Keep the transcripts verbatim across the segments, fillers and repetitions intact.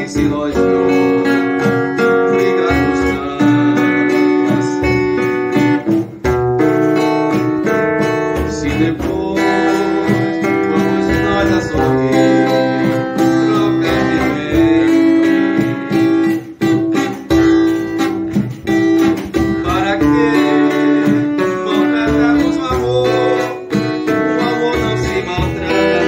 se nós dois brigarmos tanto, se depois vamos nós a sorrir, trocar de vento, para que não perdamos o amor, o amor não se maltrata.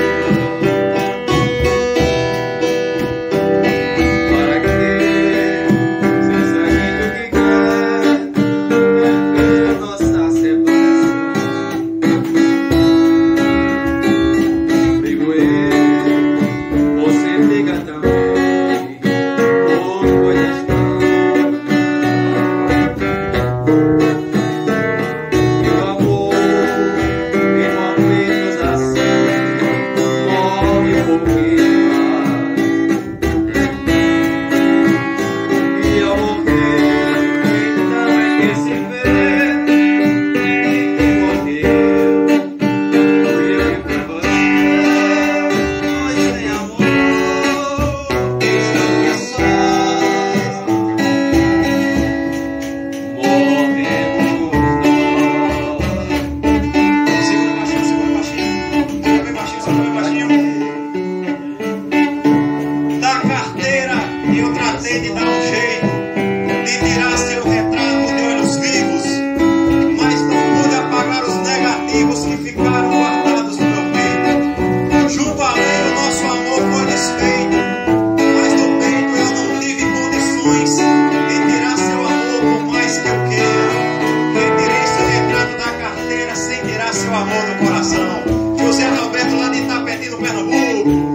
Eu tratei de dar um jeito de tirar seu retrato de olhos vivos, mas não pude apagar os negativos que ficaram guardados no meu peito. Junto à lei o nosso amor foi desfeito, mas no peito eu não tive condições de tirar seu amor por mais que eu queira. Retirei seu retrato da carteira sem tirar seu amor do coração. José Alberto lá de Itapetinho, Pernambuco.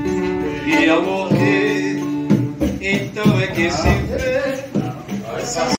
Ia morrer, então é que se vê.